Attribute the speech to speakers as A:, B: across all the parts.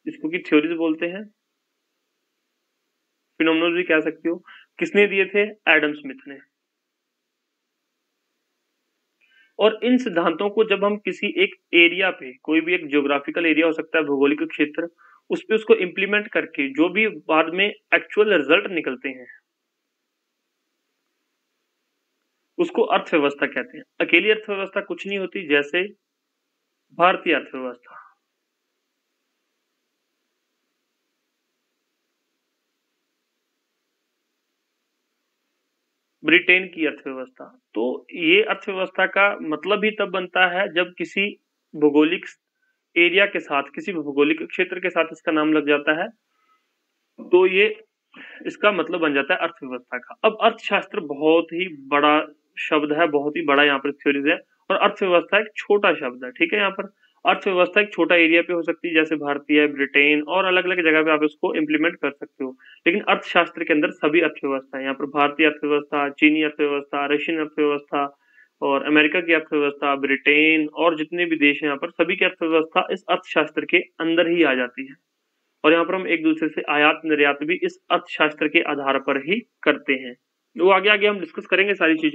A: जिसको कि थ्योरीज बोलते हैं, फिनोमेनोलॉजी भी कह सकते हो। किसने दिए थे? एडम स्मिथ ने। और इन सिद्धांतों को जब हम किसी एक एरिया पे, कोई भी एक ज्योग्राफिकल एरिया हो सकता है, भौगोलिक क्षेत्र, उस पे उसको इम्प्लीमेंट करके जो भी बाद में एक्चुअल रिजल्ट निकलते हैं उसको अर्थव्यवस्था कहते हैं। अकेली अर्थव्यवस्था कुछ नहीं होती, जैसे भारतीय अर्थव्यवस्था, ब्रिटेन की अर्थव्यवस्था। तो ये अर्थव्यवस्था का मतलब ही तब बनता है जब किसी भौगोलिक एरिया के साथ, किसी भौगोलिक क्षेत्र के साथ इसका नाम लग जाता है, तो ये इसका मतलब बन जाता है अर्थव्यवस्था का। अब अर्थशास्त्र बहुत ही बड़ा शब्द है, बहुत ही बड़ा यहाँ पर थ्योरीज है, और अर्थव्यवस्था एक छोटा शब्द है। ठीक है, यहाँ पर अर्थव्यवस्था एक छोटा एरिया पे हो सकती है, जैसे भारतीय, ब्रिटेन और अलग अलग जगह पे आप इसको इम्प्लीमेंट कर सकते हो। लेकिन अर्थशास्त्र के अंदर सभी अर्थव्यवस्था है। यहाँ पर भारतीय अर्थव्यवस्था, चीनी अर्थव्यवस्था, रशियन अर्थव्यवस्था और अमेरिका की अर्थव्यवस्था, ब्रिटेन और जितने भी देश हैं यहाँ पर, सभी की अर्थव्यवस्था इस अर्थशास्त्र के अंदर ही आ जाती है। और यहाँ पर हम एक दूसरे से आयात निर्यात भी इस अर्थशास्त्र के आधार पर ही करते हैं। तो आगे आगे हम डिस्कस करेंगे सारी चीजें।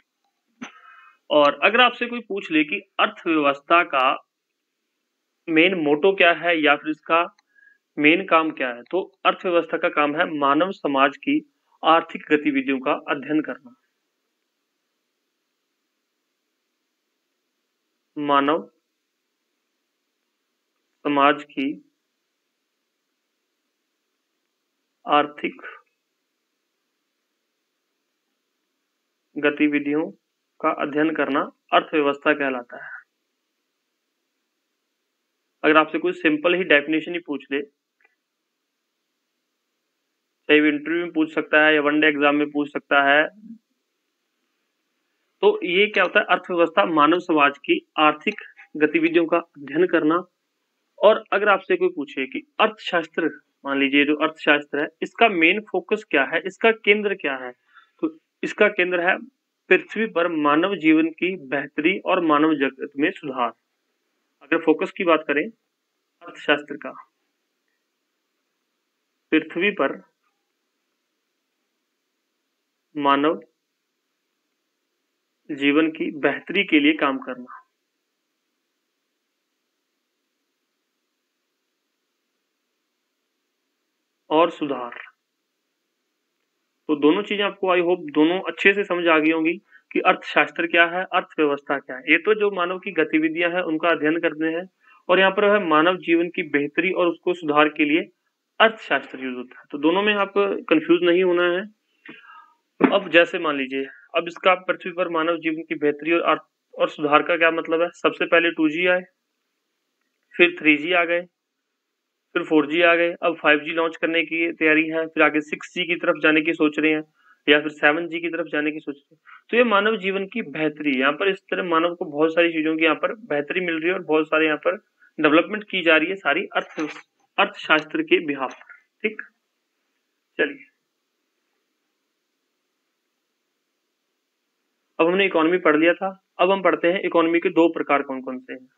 A: और अगर आपसे कोई पूछ ले कि अर्थव्यवस्था का मेन मोटो क्या है या फिर इसका मेन काम क्या है, तो अर्थव्यवस्था का काम है मानव समाज की आर्थिक गतिविधियों का अध्ययन करना। मानव समाज की आर्थिक गतिविधियों का अध्ययन करना अर्थव्यवस्था कहलाता है। अगर आपसे कोई सिंपल ही डेफिनेशन ही पूछ ले, चाहे वो इंटरव्यू में पूछ सकता है या वनडे एग्जाम में पूछ सकता है, तो ये क्या होता है? अर्थव्यवस्था मानव समाज की आर्थिक गतिविधियों का अध्ययन करना। और अगर आपसे कोई पूछे कि अर्थशास्त्र, मान लीजिए जो अर्थशास्त्र है, इसका मेन फोकस क्या है, इसका केंद्र क्या है, तो इसका केंद्र है पृथ्वी पर मानव जीवन की बेहतरी और मानव जगत में सुधार। अगर फोकस की बात करें अर्थशास्त्र का, पृथ्वी पर मानव जीवन की बेहतरी के लिए काम करना और सुधार। तो दोनों चीजें आपको आई होप दोनों अच्छे से समझ आ गई होंगी कि अर्थशास्त्र क्या है, अर्थव्यवस्था क्या है। ये तो जो मानव की गतिविधियां हैं उनका अध्ययन करते हैं, और यहाँ पर है मानव जीवन की बेहतरी और उसको सुधार के लिए अर्थशास्त्र यूज होता है। तो दोनों में आपको कंफ्यूज नहीं होना है। अब जैसे मान लीजिए, अब इसका पृथ्वी पर मानव जीवन की बेहतरी और सुधार का क्या मतलब है? सबसे पहले 2G आए, फिर 3G आ गए, फिर 4G आ गए, अब 5G लॉन्च करने की तैयारी है, फिर आगे 6G की तरफ जाने की सोच रहे हैं, या फिर 7G की तरफ जाने की सोच रहे हैं। तो ये मानव जीवन की बेहतरी, यहाँ पर इस तरह मानव को बहुत सारी चीजों की यहाँ पर बेहतरी मिल रही है और बहुत सारे यहाँ पर डेवलपमेंट की जा रही है सारी अर्थशास्त्र के बिहाफ पर। ठीक, चलिए अब हमने इकोनॉमी पढ़ लिया था, अब हम पढ़ते हैं इकोनॉमी के दो प्रकार कौन कौन से हैं।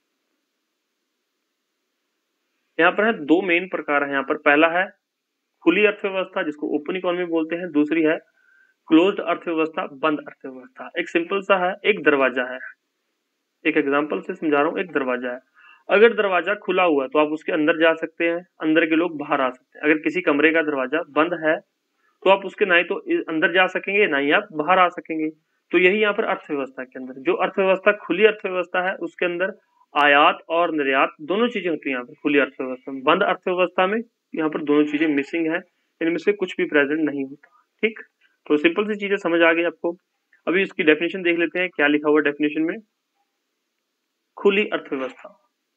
A: यहाँ पर है दो मेन प्रकार है। यहाँ पर पहला है खुली अर्थव्यवस्था, जिसको ओपन इकोनॉमी बोलते हैं। दूसरी है क्लोज्ड अर्थव्यवस्था, बंद अर्थव्यवस्था। एक सिंपल सा है, एक दरवाजा है, एक एग्जांपल से समझा रहा हूँ। एक दरवाजा है, अगर दरवाजा खुला हुआ है तो आप उसके अंदर जा सकते हैं, अंदर के लोग बाहर आ सकते हैं। अगर किसी कमरे का दरवाजा बंद है तो आप उसके ना ही तो अंदर जा सकेंगे, ना ही आप बाहर आ सकेंगे। तो यही यहाँ पर अर्थव्यवस्था के अंदर, जो अर्थव्यवस्था खुली अर्थव्यवस्था है उसके अंदर आयात और निर्यात दोनों चीजें होती है। यहाँ पर खुली अर्थव्यवस्था में, बंद अर्थव्यवस्था में यहाँ पर दोनों चीजें मिसिंग है, इनमें से कुछ भी प्रेजेंट नहीं होता। ठीक, तो सिंपल सी चीजें समझ आ गई आपको। अभी इसकी डेफिनेशन देख लेते हैं, क्या लिखा हुआ डेफिनेशन में। खुली अर्थव्यवस्था,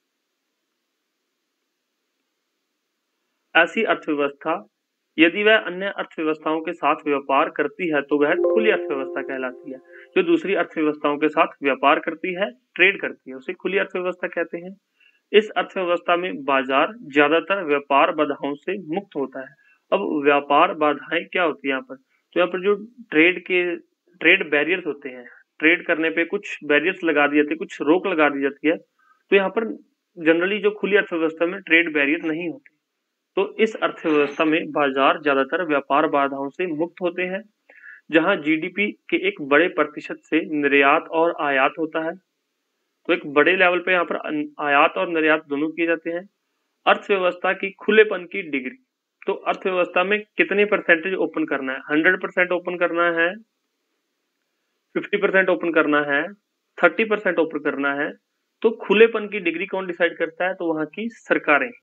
A: ऐसी अर्थव्यवस्था यदि वह अन्य अर्थव्यवस्थाओं के साथ व्यापार करती है तो वह खुली अर्थव्यवस्था कहलाती है। जो दूसरी अर्थव्यवस्थाओं के साथ व्यापार करती है, ट्रेड करती है, उसे खुली अर्थव्यवस्था कहते हैं। इस अर्थव्यवस्था में बाजार ज्यादातर व्यापार बाधाओं से मुक्त होता है। अब व्यापार बाधाएं क्या होती है यहाँ पर? तो यहाँ पर जो ट्रेड बैरियर्स होते हैं, ट्रेड करने पे कुछ बैरियर्स लगा दिए जाते हैं, कुछ रोक लगा दी जाती है। तो यहाँ पर जनरली जो खुली अर्थव्यवस्था में ट्रेड बैरियर नहीं होते। तो इस अर्थव्यवस्था में बाजार ज्यादातर व्यापार बाधाओं से मुक्त होते हैं, जहां जीडीपी के एक बड़े प्रतिशत से निर्यात और आयात होता है। तो एक बड़े लेवल पे यहाँ पर आयात और निर्यात दोनों किए जाते हैं। अर्थव्यवस्था की खुलेपन की डिग्री, तो अर्थव्यवस्था में कितने परसेंटेज ओपन करना है, 100% ओपन करना है, 50% ओपन करना है, 30% ओपन करना है। तो खुलेपन की डिग्री कौन डिसाइड करता है, तो वहां की सरकारें।